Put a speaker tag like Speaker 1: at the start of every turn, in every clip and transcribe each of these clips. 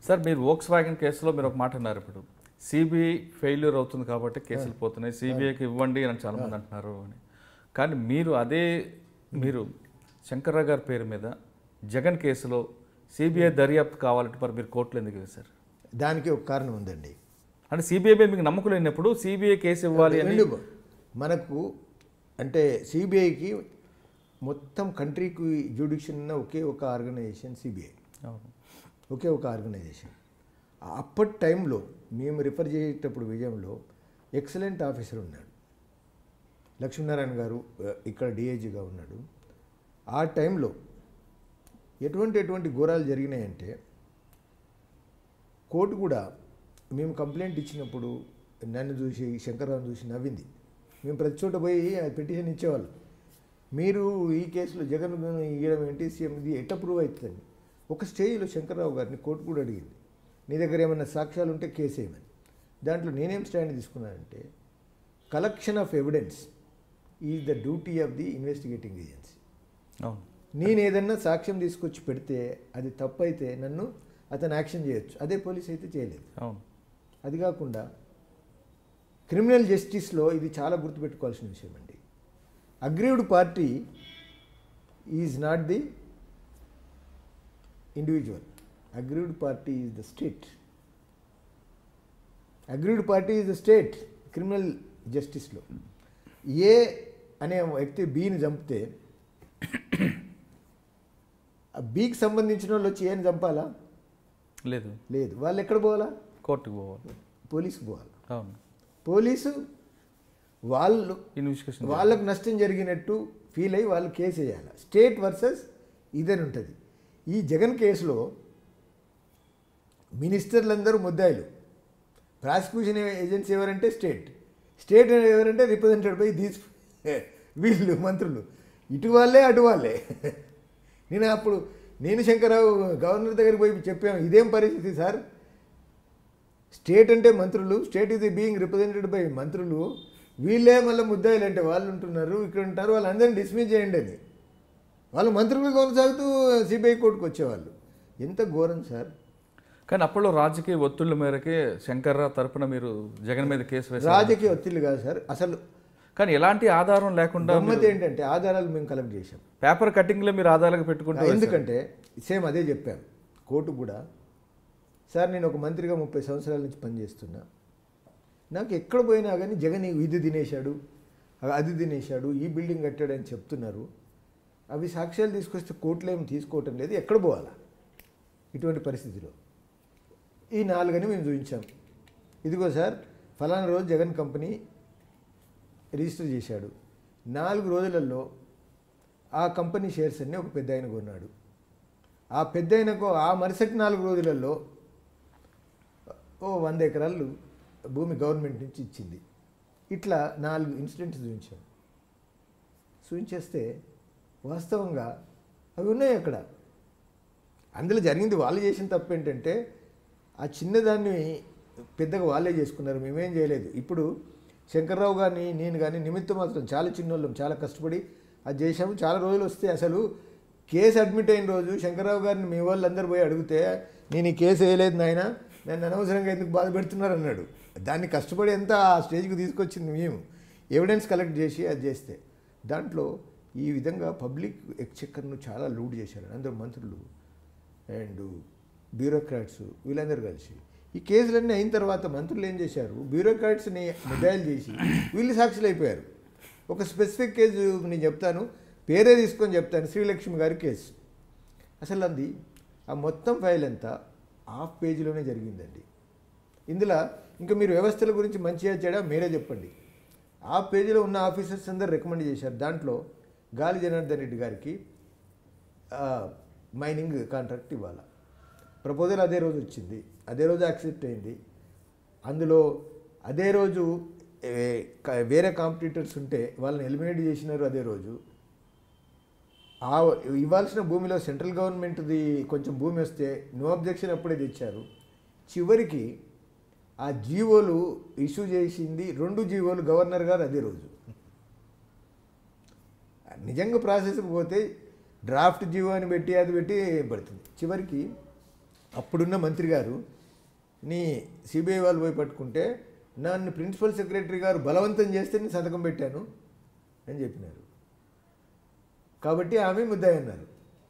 Speaker 1: Sir మీరు Volks wagon కేసులో మీరు ఒక మాట అన్నారు. ఇప్పుడు సిబిఐ ఫెయిల్యూర్ అవుతుంది కాబట్టి కేసులు పోతున్నాయి, సిబిఐకి ఇవ్వండి అని చాలామంది అంటున్నారు అని. కానీ మీరు శంకర్రావు గారి పేరు మీద జగన్ కేసులో సిబిఐ దర్యాప్తు కావాలంటే మరి మీరు కోర్టులో ఎందుకు వేశారు?
Speaker 2: దానికి ఒక కారణం ఉందండి.
Speaker 1: అంటే సిబిఐ మీద మీకు నమ్మకం లేనప్పుడు సిబిఐ కేసు ఇవ్వాలి అని
Speaker 2: మనకు అంటే సిబిఐకి మొత్తం కంట్రీకి జ్యుడిషియల్ ఉన్న ఒకే ఒక ఆర్గనైజేషన్ సిబిఐ, ఒకే ఒక ఆర్గనైజేషన్. అప్పటి టైంలో మేము రిఫర్ చేసేటప్పుడు విజయంలో ఎక్సలెంట్ ఆఫీసర్ ఉన్నాడు, లక్ష్మీనారాయణ గారు ఇక్కడ డిఐజీగా ఉన్నాడు. ఆ టైంలో ఎటువంటి ఘోరాలు జరిగినాయంటే కోర్టు కూడా మేము కంప్లైంట్ ఇచ్చినప్పుడు నన్ను చూసి శంకర్రావుని చూసి నవ్వింది. మేము ప్రతి చోట పోయి పిటిషన్ ఇచ్చేవాళ్ళం. మీరు ఈ కేసులో జగన్ ఇవ్వడం ఏంటి, సీఎం ఇది ఎట్ట ప్రూవ్ అవుతుందని. ఒక స్టేజ్లో శంకర్రావు గారిని కోర్టు కూడా అడిగింది, నీ దగ్గర ఏమైనా సాక్ష్యాలు ఉంటే కేసు వేయమని. దాంట్లో నేనేం స్టాండ్ తీసుకున్నానంటే collection of evidence is the duty of the investigating agency. నేను ఏదన్నా సాక్ష్యం తీసుకొచ్చి పెడితే అది తప్పు అయితే నన్ను అతను యాక్షన్ చేయొచ్చు, అదే పోలీస్ అయితే చేయలేదు. అది కాకుండా క్రిమినల్ జస్టిస్లో ఇది చాలా గుర్తుపెట్టుకోవాల్సిన విషయం అండి. Aggrieved party is not the individual, aggrieved party is the state. Aggrieved party is the state criminal జస్టిస్లో. ఏ అనే వ్యక్తి బీని చంపితే ఆ బీకి సంబంధించిన వాళ్ళు వచ్చి ఏని చంపాలా?
Speaker 1: లేదు
Speaker 2: లేదు. వాళ్ళు ఎక్కడ పోవాలా?
Speaker 1: కోర్టుకు పోవాలి,
Speaker 2: పోలీసుకు పోవాలి.
Speaker 1: అవును,
Speaker 2: పోలీసు వాళ్ళు
Speaker 1: ఇన్వెస్టిగేషన్
Speaker 2: వాళ్ళకు నష్టం జరిగినట్టు ఫీల్ అయ్యి వాళ్ళు కేసు వేయాలి. స్టేట్ వర్సెస్ ఇదని ఉంటుంది. ఈ జగన్ కేసులో మినిస్టర్లందరూ ముద్దాయిలు, ప్రాసిక్యూషన్ ఏజెన్సీ ఎవరంటే స్టేట్ ఎవరంటే రిప్రజెంటెడ్ బై దీస్ వీళ్ళు మంత్రులు. ఇటు వాళ్ళే అటు వాళ్ళే. నేను శంకర్రావు గవర్నర్ దగ్గరికి పోయి చెప్పాము, ఇదేం పరిస్థితి సార్, స్టేట్ అంటే మంత్రులు, స్టేట్ ఇది బీయింగ్ రిప్రజెంటెడ్ బై మంత్రులు, వీళ్ళే మళ్ళీ ముద్దాయిలు అంటే వాళ్ళు ఉంటున్నారు, ఇక్కడ ఉంటారు, వాళ్ళందరినీ డిస్మిస్ చేయండి అని. వాళ్ళు మంత్రులు కొనసాగుతూ సిబిఐ కోర్టుకు వచ్చేవాళ్ళు. ఎంత ఘోరం సార్.
Speaker 1: కానీ అప్పుడు రాజకీయ ఒత్తిళ్ల మేరకే శంకర్రావు తరపున మీరు జగన్ మీద కేసు వేశారు.
Speaker 2: రాజకీయ ఒత్తిళ్లు కాదు సార్ అసలు.
Speaker 1: కానీ ఎలాంటి ఆధారం లేకుండా
Speaker 2: గమ్మత్ ఏంటంటే ఆధారాలు మేము కలెక్ట్ చేశాం.
Speaker 1: పేపర్ కటింగ్లో మీరు ఆధారాలు పెట్టుకుంటారు.
Speaker 2: ఎందుకంటే సేమ్ అదే చెప్పాం కోర్టు కూడా. సార్ నేను ఒక మంత్రిగా 30 సంవత్సరాల నుంచి పనిచేస్తున్నా, నాకు ఎక్కడ పోయినా కానీ జగన్ ఇది తినేశాడు, అది తినేశాడు, ఈ బిల్డింగ్ కట్టాడని చెప్తున్నారు. అవి సాక్ష్యాలు తీసుకొస్తే కోర్టులో ఏమి తీసుకోవటం లేదు, ఎక్కడ పోవాలా ఇటువంటి పరిస్థితిలో? ఈ 4 అని మేము చూపించాం. ఇదిగో సార్ ఫలానా రోజు జగన్ కంపెనీ రిజిస్టర్ చేశాడు, 4 రోజులలో ఆ కంపెనీ షేర్స్ అన్నీ ఒక పెద్ద ఆయన కొన్నాడు. ఆ పెద్ద ఆయనకు ఆ మరుసటి 4 రోజులలో 100 ఎకరాలు భూమి గవర్నమెంట్ నుంచి ఇచ్చింది. ఇట్లా 4 ఇన్సిడెంట్స్ చూపించాం. చూపించేస్తే వాస్తవంగా అవి ఉన్నాయి అక్కడ. అందులో జరిగింది వాళ్ళు చేసిన తప్పు ఏంటంటే ఆ చిన్నదాన్ని పెద్దగా వాళ్ళే చేసుకున్నారు, మేమేం చేయలేదు. ఇప్పుడు శంకర్రావు గారిని నేను కానీ నిమిత్తం మాత్రం చాలా చిన్నోళ్ళం, చాలా కష్టపడి అది చేసాము. చాలా రోజులు వస్తే అసలు కేసు అడ్మిట్ అయిన రోజు శంకర్రావు గారిని మీ వాళ్ళందరూ పోయి అడిగితే నేను ఈ కేసు వేయలేదు నాయన, నన్ను అనవసరంగా ఎందుకు బాధ పెడుతున్నారు అన్నాడు. దాన్ని కష్టపడి ఎంత ఆ స్టేజ్కి తీసుకొచ్చింది మేము, ఎవిడెన్స్ కలెక్ట్ చేసి అది చేస్తే. దాంట్లో ఈ విధంగా పబ్లిక్ ఎక్స్చెక్కర్ను చాలా లూట్ చేశారు అందరూ మంత్రులు అండ్ బ్యూరోక్రాట్స్ వీళ్ళందరూ కలిసి. ఈ కేసులన్నీ అయిన తర్వాత మంత్రులు ఏం చేశారు, బ్యూరోక్రాట్స్ని ముద్దాయిలు చేసి వీళ్ళు సాక్షులు అయిపోయారు. ఒక స్పెసిఫిక్ కేసు నేను చెప్తాను, పేరే తీసుకొని చెప్తాను, శ్రీలక్ష్మి గారి కేసు. అసలు అది ఆ మొత్తం ఫైల్ అంతా హాఫ్ పేజీలోనే జరిగిందండి. ఇందులో ఇంకా మీరు వ్యవస్థల గురించి మంచిగా చేయడా మీరే చెప్పండి. హాఫ్ పేజీలో ఉన్న ఆఫీసర్స్ అందరూ రికమెండ్ చేశారు. దాంట్లో గాలి జనార్దన్ రెడ్డి గారికి మైనింగ్ కాంట్రాక్ట్ ఇవ్వాలి. ప్రపోజల్ అదే రోజు వచ్చింది, అదే రోజు యాక్సెప్ట్ అయింది. అందులో అదే రోజు వేరే కాంపిటీటర్స్ ఉంటే వాళ్ళని ఎలిమినేట్ చేసినారు అదే రోజు. ఇవ్వాల్సిన భూమిలో సెంట్రల్ గవర్నమెంట్ది కొంచెం భూమి వస్తే నో అబ్జెక్షన్ అప్పుడే తెచ్చారు. చివరికి ఆ జీవోలు ఇష్యూ చేసింది 2 జీవోలు గవర్నర్ గారు అదే రోజు. నిజంగా ప్రాసెస్కి పోతే డ్రాఫ్ట్ జీవో అని పెట్టి అది పెట్టి పడుతుంది. చివరికి అప్పుడున్న మంత్రి గారు నీ సిబిఐ వాళ్ళు పోయి పట్టుకుంటే నన్ను ప్రిన్సిపల్ సెక్రటరీ గారు బలవంతం చేస్తే నేను సంతకం పెట్టాను అని చెప్పినారు. కాబట్టి ఆమె ముద్దాయి అన్నారు.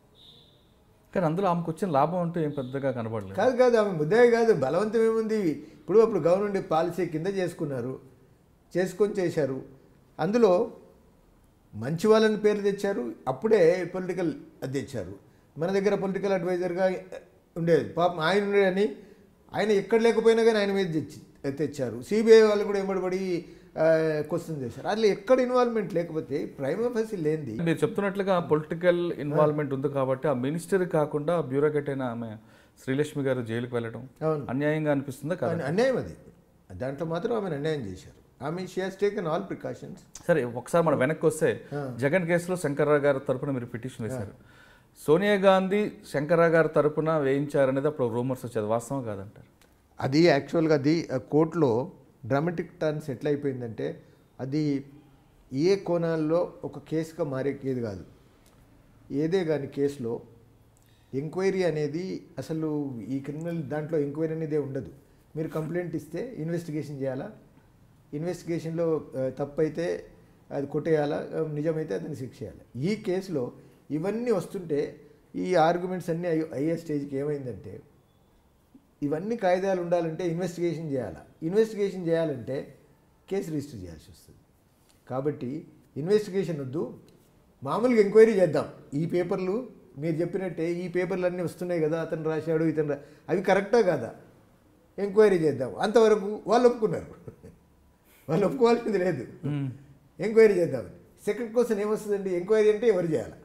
Speaker 1: కానీ అందులో ఆమెకు వచ్చిన లాభం అంటూ ఏం పెద్దగా కనబడలేదు.
Speaker 2: కాదు ఆమె ముద్దాయి కాదు, బలవంతం ఏముంది. అప్పుడు గవర్నమెంట్ పాలసీ కింద చేసుకొని చేశారు. అందులో మంచి వాళ్ళని పేరు తెచ్చారు. అప్పుడే పొలిటికల్ అది తెచ్చారు. మన దగ్గర పొలిటికల్ అడ్వైజర్గా ఉండేది పాపం ఆయన ఉండేదని, ఆయన ఎక్కడ లేకపోయినా కానీ ఆయన మీద తెచ్చారు. సిబిఐ వాళ్ళు కూడా ఎంబడిపడి క్వశ్చన్ చేశారు. అట్లా ఎక్కడ ఇన్వాల్వ్మెంట్ లేకపోతే ప్రైమా ఫేసి లేనిది.
Speaker 1: మీరు చెప్తున్నట్లుగా పొలిటికల్ ఇన్వాల్వ్మెంట్ ఉంది కాబట్టి ఆ మినిస్టర్ కాకుండా బ్యూరోక్రాట్ అయిన ఆమె శ్రీలక్ష్మి గారు జైలుకి వెళ్ళడం అన్యాయంగా అనిపిస్తుందా? కాదు,
Speaker 2: అన్యాయం అది. దాంట్లో మాత్రం ఆమెను అన్యాయం చేశారు. ఆమె she has taken all precautions.
Speaker 1: సరే, ఒకసారి మనం వెనక్కి వస్తే జగన్ కేసులో శంకర్రావు గారి తరపున మీరు పిటిషన్ వేశారు. సోనియా గాంధీ శంకర్రావు గారి తరపున వేయించారనేది అప్పుడు రూమర్స్ వచ్చేది, వాస్తవం కాదంటారు?
Speaker 2: అది యాక్చువల్గా అది కోర్టులో డ్రామాటిక్ టర్న్స్ ఎట్లా అయిపోయిందంటే అది ఏ కోణాల్లో ఒక కేసుగా మారేది కాదు. ఏదే కానీ కేసులో ఎంక్వైరీ అనేది అసలు ఈ క్రిమినల్ దాంట్లో ఎంక్వైరీ అనేది ఉండదు. మీరు కంప్లైంట్ ఇస్తే ఇన్వెస్టిగేషన్ చేయాలా, ఇన్వెస్టిగేషన్లో తప్పు అయితే అది కొట్టేయాలా, నిజమైతే అతన్ని శిక్ష చేయాలి. ఈ కేసులో ఇవన్నీ వస్తుంటే ఈ ఆర్గ్యుమెంట్స్ అన్నీ అయ్యే స్టేజ్కి ఏమైందంటే ఇవన్నీ కాయిదాలు ఉండాలంటే ఇన్వెస్టిగేషన్ చేయాలా, ఇన్వెస్టిగేషన్ చేయాలంటే కేసు రిజిస్టర్ చేయాల్సి వస్తుంది. కాబట్టి ఇన్వెస్టిగేషన్ వద్దు, మామూలుగా ఎంక్వైరీ చేద్దాం. ఈ పేపర్లు మీరు చెప్పినట్టే ఈ పేపర్లు అన్నీ వస్తున్నాయి కదా, అతను రాశాడు ఇతను అవి కరెక్టా కాదా ఎంక్వైరీ చేద్దాం. అంతవరకు వాళ్ళు ఒప్పుకున్నారు. వాళ్ళు ఒప్పుకోవాల్సింది లేదు, ఎంక్వైరీ చేద్దామని. సెకండ్ క్వశ్చన్ ఏమొస్తుందండి, ఎంక్వైరీ అంటే ఎవరు చేయాలి?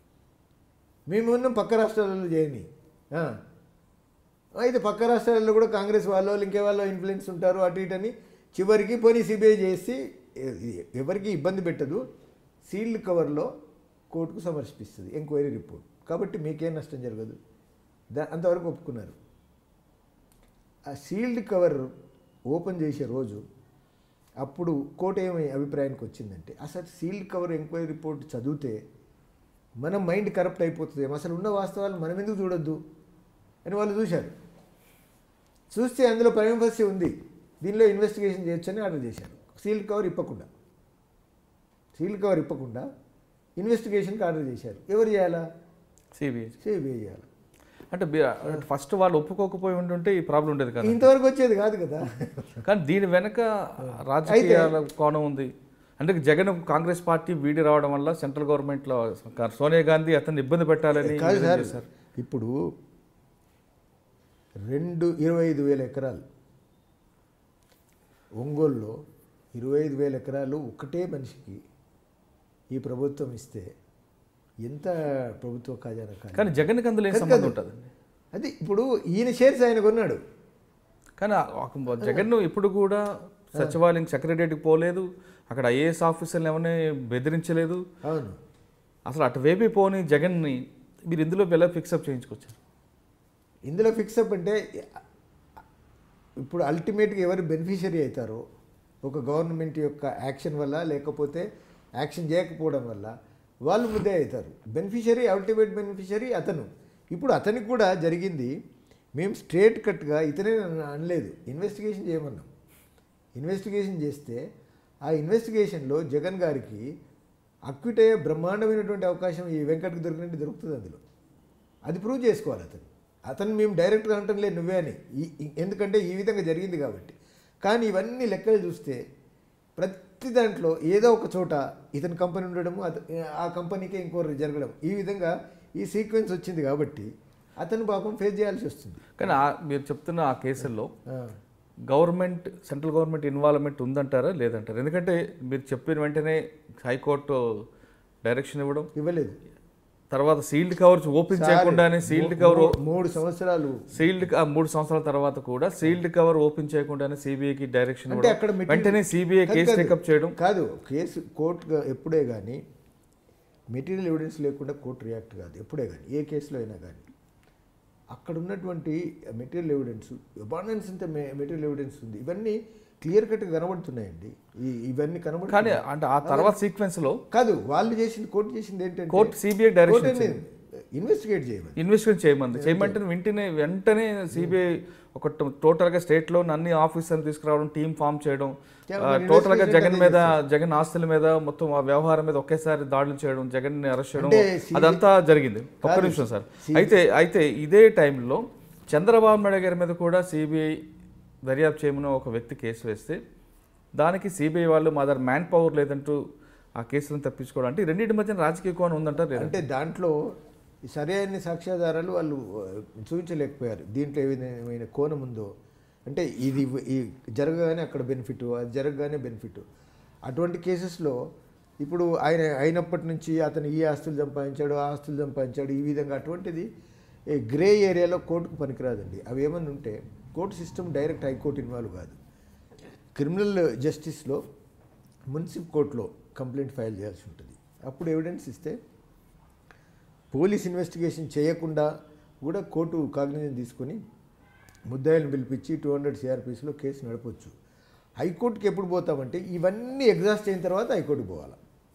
Speaker 2: మేము ఉన్నాం పక్క రాష్ట్రాలలో చేయని. అయితే పక్క రాష్ట్రాలలో కూడా కాంగ్రెస్ వాళ్ళు ఇంకే వాళ్ళు ఇన్ఫ్లుయెన్స్ ఉంటారు అటు ఇటు అని చివరికి పోనీ సిబిఐ చేసి ఎవరికి ఇబ్బంది పెట్టదు, సీల్డ్ కవర్లో కోర్టుకు సమర్పిస్తుంది ఎంక్వైరీ రిపోర్ట్. కాబట్టి మీకేం నష్టం జరగదు, అంతవరకు ఒప్పుకున్నారు. ఆ సీల్డ్ కవర్ ఓపెన్ చేసే రోజు అప్పుడు కోర్టు ఏమి అభిప్రాయానికి వచ్చిందంటే అసలు సీల్డ్ కవర్ ఎంక్వైరీ రిపోర్ట్ చదివితే మన మైండ్ కరప్ట్ అయిపోతుంది, అసలు ఉన్న వాస్తవాలు మనం ఎందుకు చూడొద్దు అని వాళ్ళు చూశారు. చూస్తే అందులో ప్రైమఫసీ ఉంది, దీనిలో ఇన్వెస్టిగేషన్ చేయొచ్చని ఆర్డర్ చేశారు. సీల్డ్ కవర్ ఇప్పకుండా ఇన్వెస్టిగేషన్కి ఆర్డర్ చేశారు. ఎవరు చేయాలా? సిబిఐ చేయాలి.
Speaker 1: అంటే ఫస్ట్ వాళ్ళు ఒప్పుకోకపోయి ఉంటుంటే ఈ ప్రాబ్లం ఉండేది కదా,
Speaker 2: ఇంతవరకు వచ్చేది కాదు కదా.
Speaker 1: కానీ దీని వెనక రాజకీయాల కోణం ఉంది. అంటే జగన్ కాంగ్రెస్ పార్టీ వీడి రావడం వల్ల సెంట్రల్ గవర్నమెంట్లో సోనియా గాంధీ అతన్ని ఇబ్బంది పెట్టాలని
Speaker 2: కాదు సార్. ఇప్పుడు 25,000 ఎకరాలు ఒంగోలులో 25,000 ఎకరాలు ఒకటే మనిషికి ఈ ప్రభుత్వం ఇస్తే ఎంత ప్రభుత్వ ఖజానా.
Speaker 1: కానీ జగన్కి అందులో ఏం సంబంధం ఉంటుంది?
Speaker 2: అది ఇప్పుడు ఈయన షేర్స్ ఆయన కొన్నాడు.
Speaker 1: కానీ జగన్ ఇప్పుడు కూడా సచివాలయం సెక్రటరీకి పోలేదు, అక్కడ ఐఏఎస్ ఆఫీసర్లు ఎవరిని బెదిరించలేదు.
Speaker 2: అవును,
Speaker 1: అసలు అటువైపు పోని జగన్ని మీరు ఇందులో ఎలా ఫిక్సప్ చేయించుకొచ్చారు?
Speaker 2: ఇందులో ఫిక్సప్ అంటే ఇప్పుడు అల్టిమేట్గా ఎవరు బెనిఫిషియరీ అవుతారో ఒక గవర్నమెంట్ యొక్క యాక్షన్ వల్ల లేకపోతే యాక్షన్ చేయకపోవడం వల్ల వాళ్ళు ముద్దే అవుతారు. బెనిఫిషియరీ, అల్టిమేట్ బెనిఫిషియరీ అతను. ఇప్పుడు అతనికి కూడా జరిగింది, మేము స్ట్రేట్ కట్గా ఇతనే అనలేదు, ఇన్వెస్టిగేషన్ చేయమన్నాం. ఇన్వెస్టిగేషన్ చేస్తే ఆ ఇన్వెస్టిగేషన్లో జగన్ గారికి అక్విట్ అయ్యే బ్రహ్మాండమైనటువంటి అవకాశం ఈ వెంకట్కి దొరికినట్టు దొరుకుతుంది. అందులో అది ప్రూవ్ చేసుకోవాలి అతను మేము డైరెక్ట్గా అనటం లేదు నువ్వే అని, ఎందుకంటే ఈ విధంగా జరిగింది కాబట్టి. కానీ ఇవన్నీ లెక్కలు చూస్తే ప్రతి దాంట్లో ఏదో ఒక చోట ఇతని కంపెనీ ఉండడము, ఆ కంపెనీకే ఇంకోటి జరగడం, ఈ విధంగా ఈ సీక్వెన్స్ వచ్చింది కాబట్టి అతను పాపం ఫేస్ చేయాల్సి వస్తుంది.
Speaker 1: కానీ మీరు చెప్తున్న ఆ కేసుల్లో గవర్నమెంట్, సెంట్రల్ గవర్నమెంట్ ఇన్వాల్వ్మెంట్ ఉందంటారా లేదంటారా? ఎందుకంటే మీరు చెప్పిన వెంటనే హైకోర్టు డైరెక్షన్ ఇవ్వలేదు, తర్వాత సీల్డ్ కవర్స్ ఓపెన్ చేయకుండానే సీల్డ్ కవర్
Speaker 2: 3 సంవత్సరాలు
Speaker 1: 3 సంవత్సరాల తర్వాత కూడా సీల్డ్ కవర్ ఓపెన్ చేయకుండానే సిబిఐకి డైరెక్షన్ అంటే అక్కడ వెంటనే సిబిఐ కేసు టేకప్ చేయడం
Speaker 2: కాదు. కేసు కోర్టు ఎప్పుడే కానీ మెటీరియల్ ఎవిడెన్స్ లేకుండా కోర్టు రియాక్ట్ కాదు. ఎప్పుడే కానీ ఏ కేసులో అయినా కానీ అక్కడ ఉన్నటువంటి మెటీరియల్ ఎవిడెన్స్, అబాండెన్స్ అంత మెటీరియల్ ఎవిడెన్స్ ఉంది. ఇవన్నీ క్లియర్ కట్గా కనబడుతున్నాయండి. ఇవన్నీ కనబడుతున్నాయి.
Speaker 1: కానీ అంటే ఆ తర్వాత సీక్వెన్స్ లో
Speaker 2: కాదు వాళ్ళు చేసింది, కోర్టు చేసింది ఏంటంటే
Speaker 1: కోర్టు సిబిఐ డైరెక్షన్
Speaker 2: ఇన్వెస్టిగేట్ చేయమని.
Speaker 1: ఇన్వెస్టిగేట్ చేయమంటే వెంటనే సిబిఐ ఒక టోటల్గా స్టేట్లో అన్ని ఆఫీసర్ని తీసుకురావడం, టీం ఫామ్ చేయడం, టోటల్గా జగన్ ఆస్తుల మీద మొత్తం ఆ వ్యవహారం మీద ఒకేసారి దాడులు చేయడం, జగన్ని అరెస్ట్ చేయడం, అదంతా జరిగింది. ఒక్క నిమిషం సార్. అయితే ఇదే టైంలో చంద్రబాబు నాయుడు గారి మీద కూడా సిబిఐ దర్యాప్తు చేయమని ఒక వ్యక్తి కేసు వేస్తే దానికి సిబిఐ వాళ్ళు మా దగ్గర మ్యాన్ పవర్ లేదంటూ ఆ కేసులను తప్పించుకోవడం, అంటే రెండింటి మధ్యన రాజకీయ కోణం ఉందంటారు.
Speaker 2: అంటే దాంట్లో సరైన సాక్ష్యాధారాలు వాళ్ళు చూపించలేకపోయారు. దీంట్లో ఏ విధమైన కోణం ఉందో, అంటే ఇది జరగగానే అక్కడ బెనిఫిట్, అది జరగగానే బెనిఫిట్. అటువంటి కేసెస్లో ఇప్పుడు ఆయన అయినప్పటి నుంచి అతను ఈ ఆస్తులు సంపాదించాడు, ఆ ఆస్తులు సంపాదించాడు, ఈ విధంగా అటువంటిది గ్రే ఏరియాలో కోర్టుకు పనికిరాదండి. అవి ఏమన్నా ఉంటే court system direct high court involve కాదు. క్రిమినల్ జస్టిస్లో మున్సిపల్ కోర్టులో కంప్లైంట్ ఫైల్ చేయాల్సి ఉంటుంది. అప్పుడు ఎవిడెన్స్ ఇస్తే పోలీస్ ఇన్వెస్టిగేషన్ చేయకుండా కూడా కోర్టు కాగ్నిజన్ తీసుకొని ముద్దాయిలను పిలిపించి 200 CRPSలో కేసు నడపవచ్చు. హైకోర్టుకి ఎప్పుడు పోతామంటే ఇవన్నీ ఎగ్జాస్ట్ అయిన తర్వాత హైకోర్టుకు పోవాలి.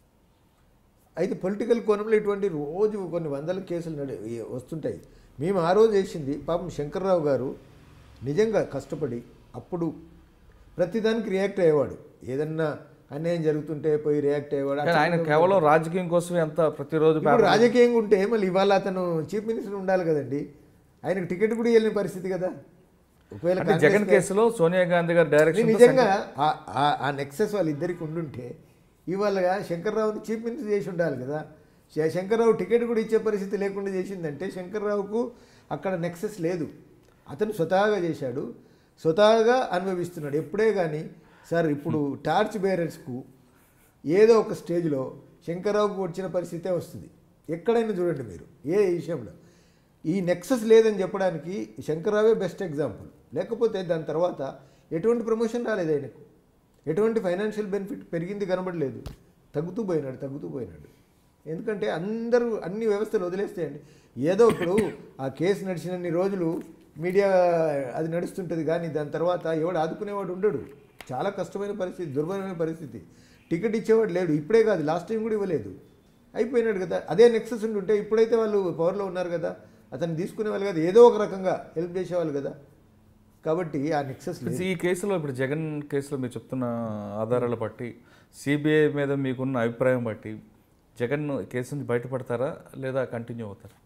Speaker 2: అయితే పొలిటికల్ కోణంలో ఇటువంటి రోజు కొన్ని వందల కేసులు వస్తుంటాయి. మేము ఆ రోజు వేసింది పాపం శంకర్రావు గారు నిజంగా కష్టపడి అప్పుడు ప్రతిదానికి రియాక్ట్ అయ్యేవాడు. ఏదన్నా అన్యాయం జరుగుతుంటే పోయి రియాక్ట్ అయ్యేవాడు.
Speaker 1: ఆయన కేవలం రాజకీయం కోసమే అంత ప్రతిరోజు
Speaker 2: రాజకీయంగా ఉంటే మళ్ళీ ఇవాళ అతను చీఫ్ మినిస్టర్ ఉండాలి కదండి. ఆయనకు టికెట్ కూడా వెళ్ళిన పరిస్థితి కదా. ఒకవేళ
Speaker 1: జగన్ కేసులో సోనియా గాంధీ గారు డైరెక్షన్
Speaker 2: నిజంగా ఆ నెక్సెస్ వాళ్ళిద్దరికి ఉండుంటే ఇవాళ శంకర్రావుని చీఫ్ మినిస్టర్ చేసి ఉండాలి కదా. శంకర్రావు టికెట్ కూడా ఇచ్చే పరిస్థితి లేకుండా చేసిందంటే శంకర్రావుకు అక్కడ నెక్సెస్ లేదు. అతను స్వతహాగా చేశాడు, స్వతహాగా అనుభవిస్తున్నాడు. ఎప్పుడే కానీ సార్ ఇప్పుడు టార్చ్ బేరర్స్కు ఏదో ఒక స్టేజ్లో శంకర్రావుకు వచ్చిన పరిస్థితే వస్తుంది. ఎక్కడైనా చూడండి మీరు ఏ విషయంలో. ఈ నెక్సెస్ లేదని చెప్పడానికి శంకర్రావే బెస్ట్ ఎగ్జాంపుల్. లేకపోతే దాని తర్వాత ఎటువంటి ప్రమోషన్ రాలేదు ఆయనకు, ఎటువంటి ఫైనాన్షియల్ బెనిఫిట్ పెరిగింది కనబడలేదు. తగ్గుతూ పోయినాడు. ఎందుకంటే అందరూ అన్ని వ్యవస్థలు వదిలేస్తాయండి. ఏదో ఇప్పుడు ఆ కేసు నడిచినన్ని రోజులు మీడియా అది నడుస్తుంటుంది, కానీ దాని తర్వాత ఎవడు ఆదుకునేవాడు ఉండడు. చాలా కష్టమైన పరిస్థితి, దుర్భరమైన పరిస్థితి. టికెట్ ఇచ్చేవాడు లేడు. ఇప్పుడే కాదు, లాస్ట్ టైం కూడా ఇవ్వలేదు. అయిపోయినాడు కదా. అదే నెక్సెస్ ఉంటే ఇప్పుడైతే వాళ్ళు పవర్లో ఉన్నారు కదా, అతను తీసుకునేవాళ్ళు కదా, ఏదో ఒక రకంగా హెల్ప్ చేసేవాళ్ళు కదా. కాబట్టి ఆ నెక్సెస్ లేదు.
Speaker 1: ఈ కేసులో ఇప్పుడు జగన్ కేసులో మీరు చెప్తున్న ఆధారాలు బట్టి, సిబిఐ మీద మీకున్న అభిప్రాయం బట్టి జగన్ కేసు నుంచి బయటపడతారా లేదా కంటిన్యూ అవుతారా?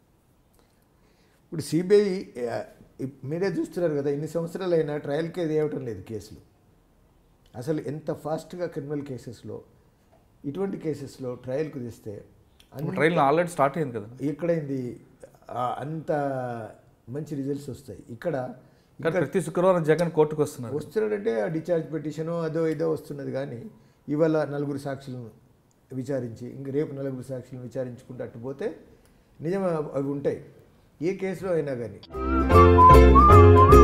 Speaker 2: ఇప్పుడు సిబిఐ మీరే చూస్తున్నారు కదా, ఇన్ని సంవత్సరాలైనా ట్రయల్కే ఇవ్వటం లేదు కేసులు. అసలు ఎంత ఫాస్ట్గా క్రిమినల్ కేసెస్లో ఇటువంటి కేసెస్లో ట్రయల్కు తెస్తే
Speaker 1: ట్రయల్ ఆల్రెడీ స్టార్ట్ అయింది కదా,
Speaker 2: ఎక్కడైంది అంత మంచి రిజల్ట్స్ వస్తాయి. ఇక్కడ
Speaker 1: ప్రతి శుక్రవారం జగన్ కోర్టుకు
Speaker 2: వస్తున్నాడంటే ఆ డిశ్చార్జ్ పిటిషను అదో ఇదో వస్తున్నది. కానీ ఇవాళ 4 సాక్షులను విచారించి ఇంక రేపు 4 సాక్షులను విచారించుకుంటూ అట్టు పోతే నిజం అవి ఉంటాయి ఏ కేసులో అయినా కానీ.